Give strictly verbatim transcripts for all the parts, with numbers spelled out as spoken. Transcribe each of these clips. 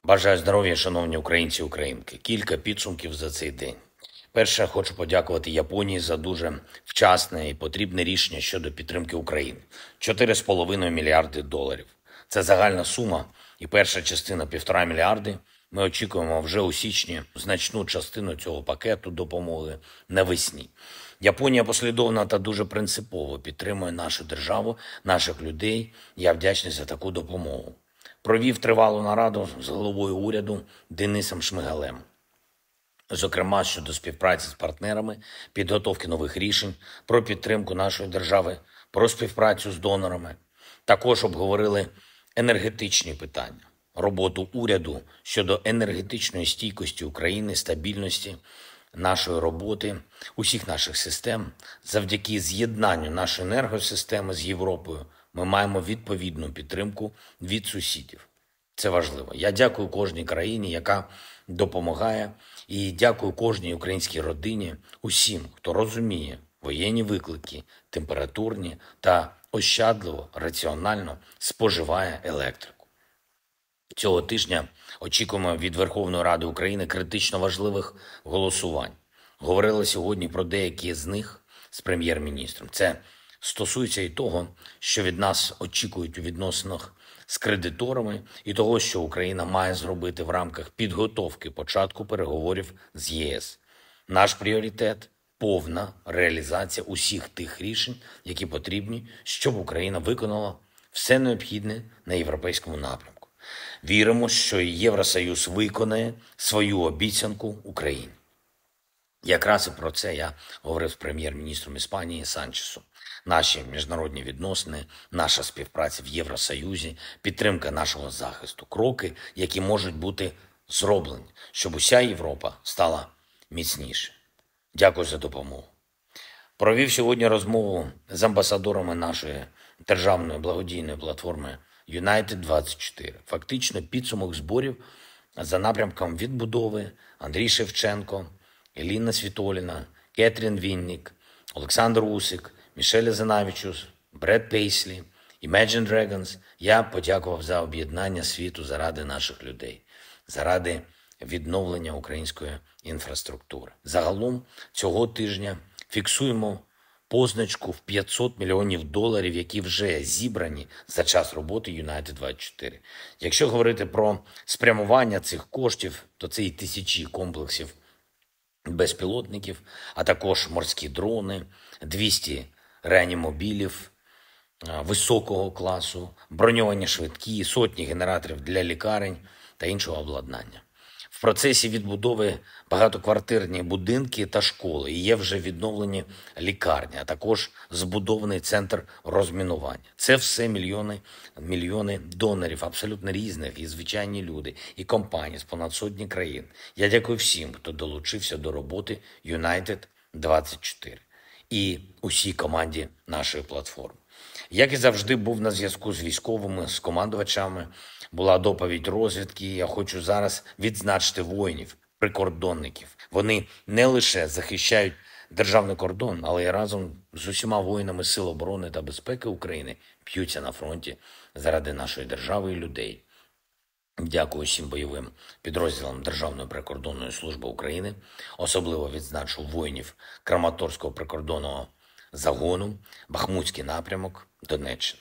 Бажаю здоров'я, шановні українці і українки. Кілька підсумків за цей день. Перше, хочу подякувати Японії за дуже вчасне і потрібне рішення щодо підтримки України. чотири з половиною мільярди доларів. Це загальна сума і перша частина півтора мільярди. Ми очікуємо вже у січні значну частину цього пакету допомоги навесні. Японія послідовно та дуже принципово підтримує нашу державу, наших людей. Я вдячний за таку допомогу. Провів тривалу нараду з головою уряду Денисом Шмигалем. Зокрема, щодо співпраці з партнерами, підготовки нових рішень, про підтримку нашої держави, про співпрацю з донорами. Також обговорили енергетичні питання, роботу уряду щодо енергетичної стійкості України, стабільності нашої роботи, усіх наших систем. Завдяки з'єднанню нашої енергосистеми з Європою ми маємо відповідну підтримку від сусідів. Це важливо. Я дякую кожній країні, яка допомагає, і дякую кожній українській родині, усім, хто розуміє воєнні виклики, температурні та ощадливо, раціонально споживає електрику. Цього тижня очікуємо від Верховної Ради України критично важливих голосувань. Говорили сьогодні про деякі з них з прем'єр-міністром. Це стосується і того, що від нас очікують у відносинах з кредиторами, і того, що Україна має зробити в рамках підготовки початку переговорів з ЄС. Наш пріоритет – повна реалізація усіх тих рішень, які потрібні, щоб Україна виконала все необхідне на європейському напрямку. Віримо, що і Євросоюз виконає свою обіцянку Україні. Якраз і про це я говорив з прем'єр-міністром Іспанії Санчесом. Наші міжнародні відносини, наша співпраця в Євросоюзі, підтримка нашого захисту, кроки, які можуть бути зроблені, щоб уся Європа стала міцніше. Дякую за допомогу. Провів сьогодні розмову з амбасадорами нашої державної благодійної платформи Юнайтед двадцять чотири. Фактично підсумок зборів за напрямком відбудови Андрій Шевченко, Еліна Світоліна, Кетрін Віннік, Олександр Усик, Мішель Занавічус, Бред Пейслі, Imagine Dragons. Я подякував за об'єднання світу заради наших людей, заради відновлення української інфраструктури. Загалом цього тижня фіксуємо позначку в п'ятсот мільйонів доларів, які вже зібрані за час роботи Юнайтед двадцять чотири. Якщо говорити про спрямування цих коштів, то це і тисячі комплексів безпілотників, а також морські дрони, двісті реанімобілів високого класу, броньовані швидкі, сотні генераторів для лікарень та іншого обладнання. В процесі відбудови багатоквартирні будинки та школи, і є вже відновлені лікарні, а також збудований центр розмінування. Це все мільйони, мільйони донорів, абсолютно різних, і звичайні люди, і компанії з понад сотні країн. Я дякую всім, хто долучився до роботи Юнайтед двадцять чотири і усій команді нашої платформи. Як і завжди, був на зв'язку з військовими, з командувачами, була доповідь розвідки. Я хочу зараз відзначити воїнів, прикордонників. Вони не лише захищають державний кордон, але й разом з усіма воїнами Сил оборони та безпеки України б'ються на фронті заради нашої держави і людей. Дякую всім бойовим підрозділам Державної прикордонної служби України. Особливо відзначу воїнів Краматорського прикордонного загону, Бахмутський напрямок, Донеччина.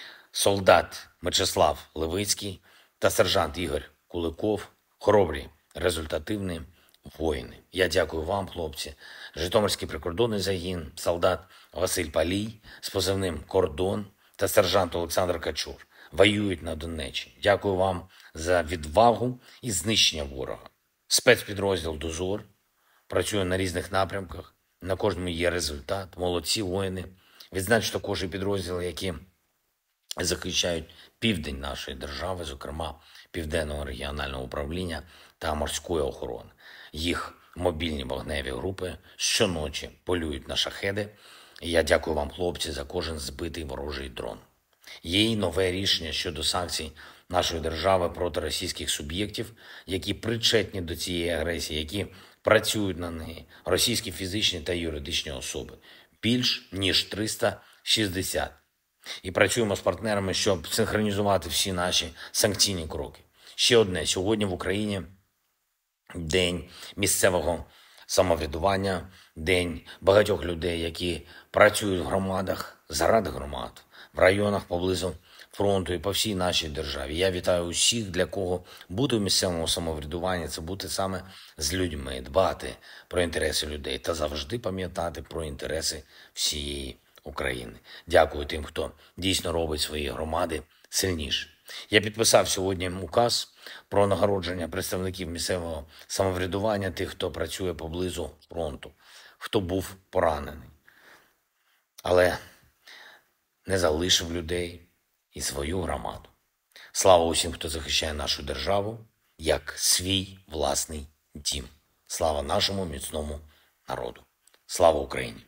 Солдат Мечислав Левицький та сержант Ігор Куликов – хоробрі, результативні воїни. Я дякую вам, хлопці. Житомирський прикордонний загін, солдат Василь Палій з позивним «Кордон» та сержант Олександр Качур воюють на Донеччині. Дякую вам за відвагу і знищення ворога. Спецпідрозділ «Дозор» працює на різних напрямках, на кожному є результат. Молодці воїни. Відзначу також і підрозділи, які захищають південь нашої держави, зокрема Південного регіонального управління та морської охорони. Їх мобільні вогневі групи щоночі полюють на шахеди. І я дякую вам, хлопці, за кожен збитий ворожий дрон. Є й нове рішення щодо санкцій нашої держави проти російських суб'єктів, які причетні до цієї агресії, які працюють на неї, російські фізичні та юридичні особи. Більш ніж триста шістдесят. І працюємо з партнерами, щоб синхронізувати всі наші санкційні кроки. Ще одне. Сьогодні в Україні день місцевого самоврядування, день багатьох людей, які працюють в громадах, заради громад, в районах поблизу фронту і по всій нашій державі. Я вітаю усіх, для кого бути в місцевому самоврядуванні – це бути саме з людьми, дбати про інтереси людей та завжди пам'ятати про інтереси всієї України. Дякую тим, хто дійсно робить свої громади сильніше. Я підписав сьогодні указ про нагородження представників місцевого самоврядування, тих, хто працює поблизу фронту, хто був поранений, але не залишив людей і свою громаду. Слава усім, хто захищає нашу державу, як свій власний дім. Слава нашому міцному народу. Слава Україні!